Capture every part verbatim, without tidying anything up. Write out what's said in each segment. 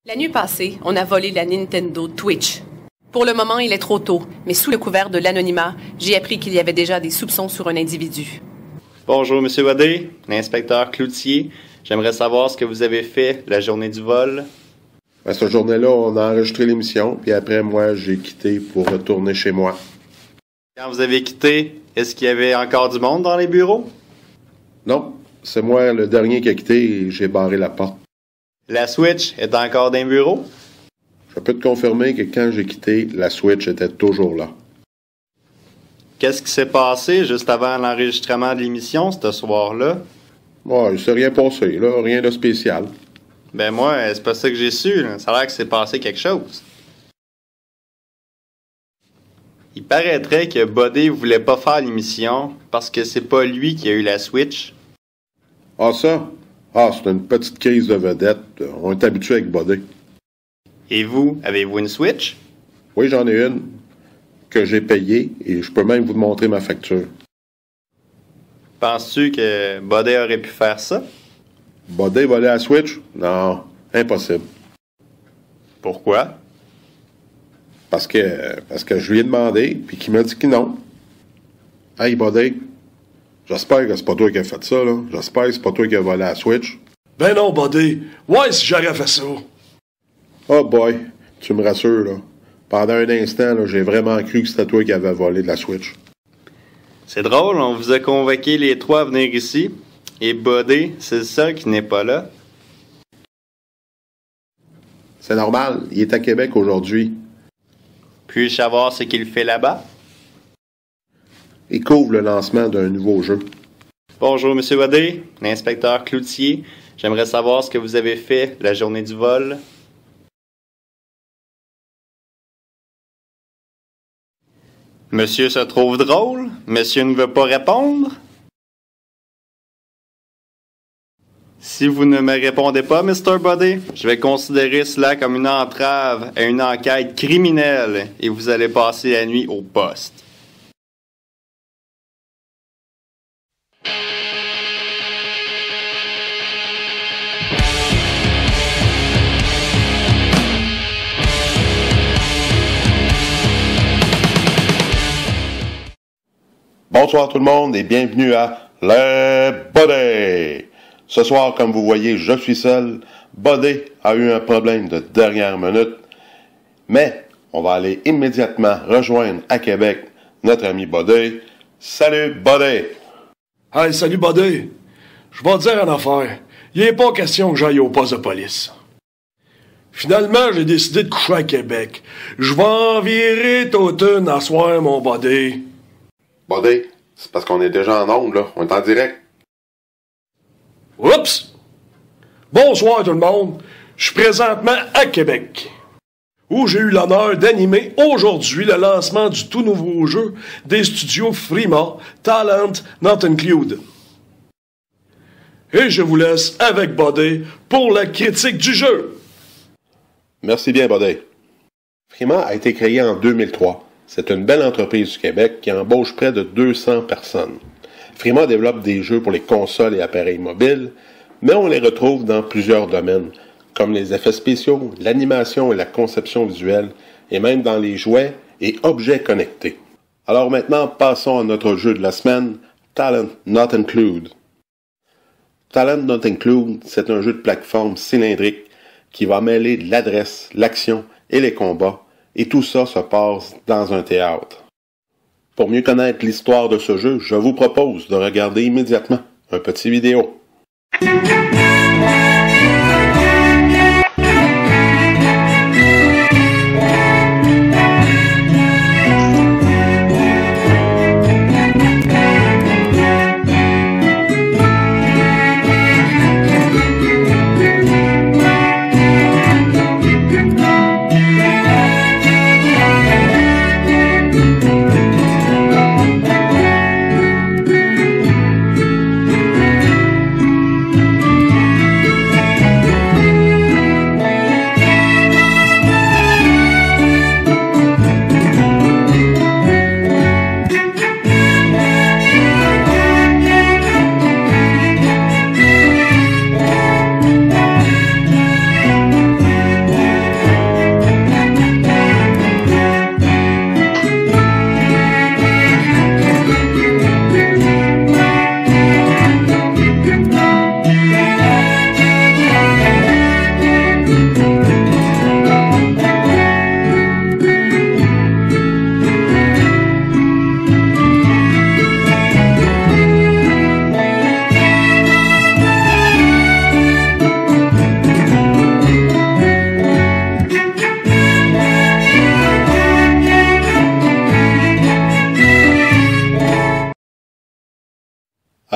La nuit passée, on a volé la Nintendo Twitch. Pour le moment, il est trop tôt, mais sous le couvert de l'anonymat, j'ai appris qu'il y avait déjà des soupçons sur un individu. Bonjour, Monsieur Wadé, l'inspecteur Cloutier. J'aimerais savoir ce que vous avez fait la journée du vol. Ben, cette journée-là, on a enregistré l'émission, puis après, moi, j'ai quitté pour retourner chez moi. Quand vous avez quitté, est-ce qu'il y avait encore du monde dans les bureaux? Non, c'est moi le dernier qui a quitté et j'ai barré la porte. La Switch est encore dans les bureaux? Je peux te confirmer que quand j'ai quitté, la Switch était toujours là. Qu'est-ce qui s'est passé juste avant l'enregistrement de l'émission ce soir-là? Ouais, il s'est rien passé, là, rien de spécial. Ben moi, c'est pas ça que j'ai su, là. Ça a l'air que s'est passé quelque chose. Il paraîtrait que Buddy voulait pas faire l'émission parce que c'est pas lui qui a eu la Switch. Ah ça? Ah, c'est une petite crise de vedette. On est habitué avec Buddy. Et vous, avez-vous une Switch? Oui, j'en ai une que j'ai payée et je peux même vous montrer ma facture. Penses-tu que Buddy aurait pu faire ça? Buddy voler la Switch? Non, impossible. Pourquoi? Parce que parce que je lui ai demandé, puis qu'il m'a dit que non. Hey, Buddy, j'espère que c'est pas toi qui as fait ça, là. J'espère que c'est pas toi qui as volé la Switch. Ben non, Buddy. Ouais, si j'aurais fait ça. Oh boy, tu me rassures, là. Pendant un instant, là, j'ai vraiment cru que c'était toi qui avais volé de la Switch. C'est drôle, on vous a convoqué les trois à venir ici, et Buddy, c'est le seul qui n'est pas là. C'est normal, il est à Québec aujourd'hui. Puis-je savoir ce qu'il fait là-bas? Il couvre le lancement d'un nouveau jeu. Bonjour, Monsieur Wadé, l'inspecteur Cloutier. J'aimerais savoir ce que vous avez fait la journée du vol. Monsieur se trouve drôle? Monsieur ne veut pas répondre? Si vous ne me répondez pas, mister Buddy, je vais considérer cela comme une entrave à une enquête criminelle et vous allez passer la nuit au poste. Bonsoir tout le monde et bienvenue à Les Buddy. Ce soir, comme vous voyez, je suis seul. Buddy a eu un problème de dernière minute, mais on va aller immédiatement rejoindre à Québec notre ami Buddy. Salut Buddy! Hey, salut, Buddy. Je vais te dire une affaire. Il n'est pas question que j'aille au poste de police. Finalement, j'ai décidé de coucher à Québec. Je vais en virer toute une à soir, mon Buddy. Buddy, c'est parce qu'on est déjà en ondes, là. On est en direct. Oups! Bonsoir tout le monde. Je suis présentement à Québec, où j'ai eu l'honneur d'animer aujourd'hui le lancement du tout nouveau jeu des studios Frima, Talent Not Included. Et je vous laisse avec Buddy pour la critique du jeu. Merci bien, Buddy. Frima a été créé en deux mille trois. C'est une belle entreprise du Québec qui embauche près de deux cents personnes. Frima développe des jeux pour les consoles et appareils mobiles, mais on les retrouve dans plusieurs domaines, comme les effets spéciaux, l'animation et la conception visuelle, et même dans les jouets et objets connectés. Alors maintenant, passons à notre jeu de la semaine, Talent Not Included. Talent Not Included, c'est un jeu de plateforme cylindrique qui va mêler l'adresse, l'action et les combats, et tout ça se passe dans un théâtre. Pour mieux connaître l'histoire de ce jeu, je vous propose de regarder immédiatement un petit vidéo.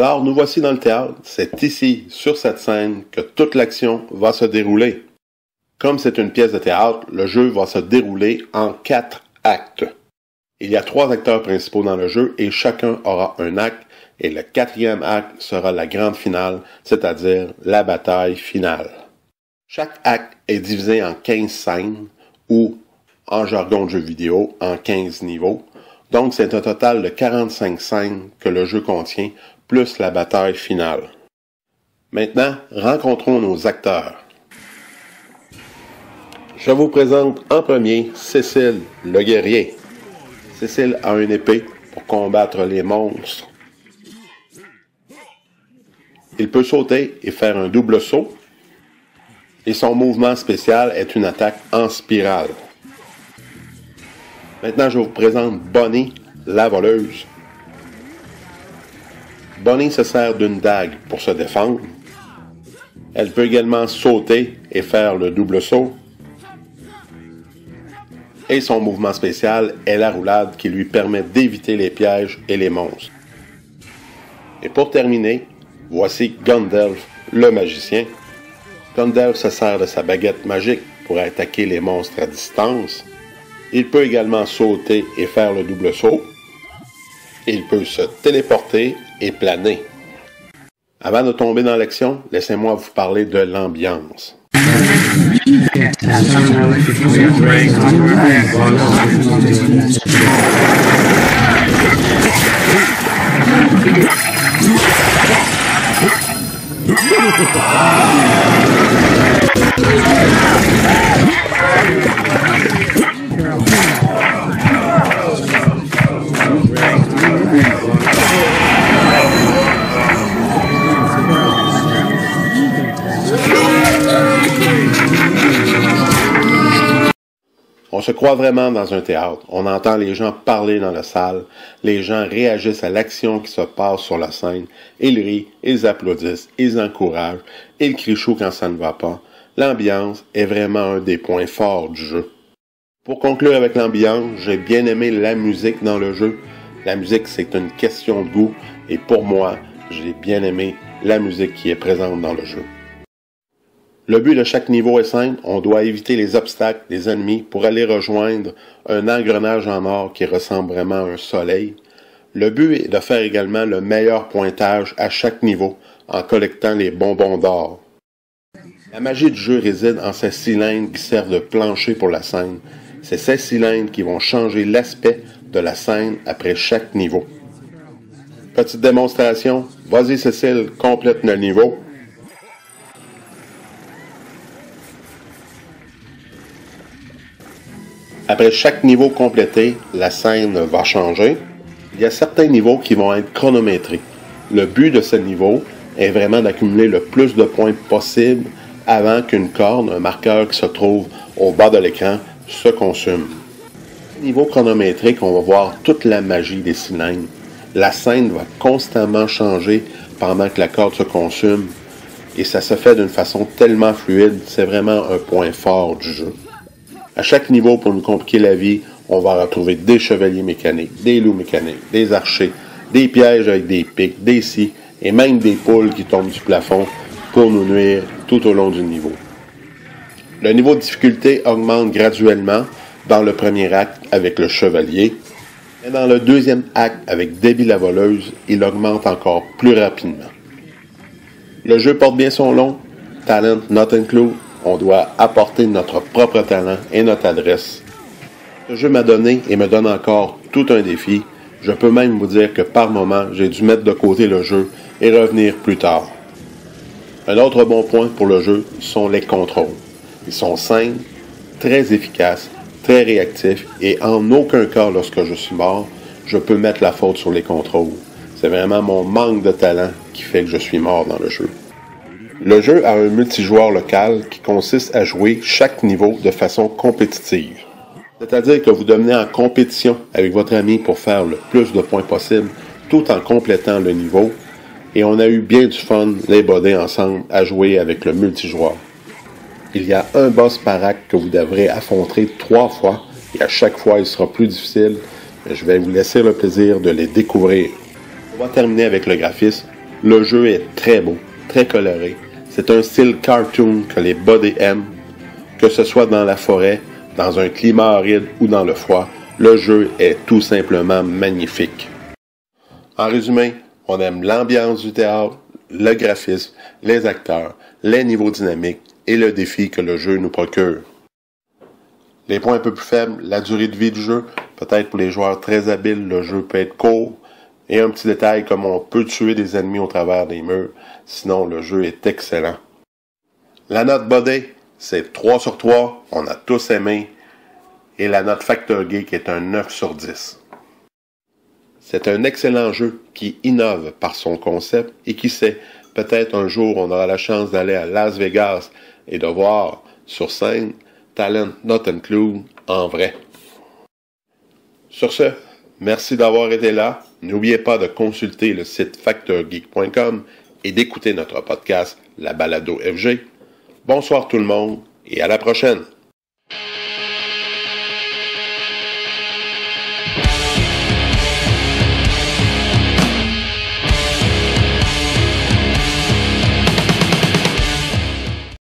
Alors, nous voici dans le théâtre. C'est ici, sur cette scène, que toute l'action va se dérouler. Comme c'est une pièce de théâtre, le jeu va se dérouler en quatre actes. Il y a trois acteurs principaux dans le jeu et chacun aura un acte, et le quatrième acte sera la grande finale, c'est-à-dire la bataille finale. Chaque acte est divisé en quinze scènes, ou, en jargon de jeu vidéo, en quinze niveaux. Donc, c'est un total de quarante-cinq scènes que le jeu contient, plus la bataille finale. Maintenant, rencontrons nos acteurs. Je vous présente en premier Cécile, le guerrier. Cécile a une épée pour combattre les monstres. Il peut sauter et faire un double saut. Et son mouvement spécial est une attaque en spirale. Maintenant, je vous présente Bonnie, la voleuse. Bonnie se sert d'une dague pour se défendre. Elle peut également sauter et faire le double saut. Et son mouvement spécial est la roulade qui lui permet d'éviter les pièges et les monstres. Et pour terminer, voici Gandalf, le magicien. Gandalf se sert de sa baguette magique pour attaquer les monstres à distance. Il peut également sauter et faire le double saut. Il peut se téléporter et planer. Avant de tomber dans l'action, laissez-moi vous parler de l'ambiance. On se croit vraiment dans un théâtre. On entend les gens parler dans la salle. Les gens réagissent à l'action qui se passe sur la scène. Ils rient, ils applaudissent, ils encouragent, ils crient chaud quand ça ne va pas. L'ambiance est vraiment un des points forts du jeu. Pour conclure avec l'ambiance, j'ai bien aimé la musique dans le jeu. La musique, c'est une question de goût. Et pour moi, j'ai bien aimé la musique qui est présente dans le jeu. Le but de chaque niveau est simple, on doit éviter les obstacles des ennemis pour aller rejoindre un engrenage en or qui ressemble vraiment à un soleil. Le but est de faire également le meilleur pointage à chaque niveau en collectant les bonbons d'or. La magie du jeu réside en ces cylindres qui servent de plancher pour la scène. C'est ces cylindres qui vont changer l'aspect de la scène après chaque niveau. Petite démonstration, vas-y Cécile, complète le niveau. Après chaque niveau complété, la scène va changer. Il y a certains niveaux qui vont être chronométrés. Le but de ce niveau est vraiment d'accumuler le plus de points possible avant qu'une corne, un marqueur qui se trouve au bas de l'écran, se consume. Niveau chronométrique, on va voir toute la magie des cylindres. La scène va constamment changer pendant que la corde se consume et ça se fait d'une façon tellement fluide, c'est vraiment un point fort du jeu. À chaque niveau, pour nous compliquer la vie, on va retrouver des chevaliers mécaniques, des loups mécaniques, des archers, des pièges avec des pics, des scies et même des poules qui tombent du plafond pour nous nuire tout au long du niveau. Le niveau de difficulté augmente graduellement dans le premier acte avec le chevalier, et dans le deuxième acte avec Debbie la voleuse, il augmente encore plus rapidement. Le jeu porte bien son nom, Talent Not Included. On doit apporter notre propre talent et notre adresse. Ce jeu m'a donné et me donne encore tout un défi. Je peux même vous dire que par moment, j'ai dû mettre de côté le jeu et revenir plus tard. Un autre bon point pour le jeu sont les contrôles. Ils sont simples, très efficaces, très réactifs et en aucun cas, lorsque je suis mort, je peux mettre la faute sur les contrôles. C'est vraiment mon manque de talent qui fait que je suis mort dans le jeu. Le jeu a un multijoueur local qui consiste à jouer chaque niveau de façon compétitive. C'est-à-dire que vous devenez en compétition avec votre ami pour faire le plus de points possible tout en complétant le niveau. Et on a eu bien du fun, les bodés ensemble, à jouer avec le multijoueur. Il y a un boss par acte que vous devrez affronter trois fois et à chaque fois il sera plus difficile. Je vais vous laisser le plaisir de les découvrir. On va terminer avec le graphisme. Le jeu est très beau, très coloré. C'est un style cartoon que les buddies aiment. Que ce soit dans la forêt, dans un climat aride ou dans le froid, le jeu est tout simplement magnifique. En résumé, on aime l'ambiance du théâtre, le graphisme, les acteurs, les niveaux dynamiques et le défi que le jeu nous procure. Les points un peu plus faibles, la durée de vie du jeu, peut-être pour les joueurs très habiles, le jeu peut être court, et un petit détail comme on peut tuer des ennemis au travers des murs, sinon le jeu est excellent. La note Buddy, c'est trois sur trois, on a tous aimé, et la note Factor Geek est un neuf sur dix. C'est un excellent jeu qui innove par son concept et qui sait, peut-être un jour on aura la chance d'aller à Las Vegas et de voir sur scène Talent Not Included en vrai. Sur ce, merci d'avoir été là. N'oubliez pas de consulter le site factor geek point com et d'écouter notre podcast La Balado F G. Bonsoir tout le monde et à la prochaine!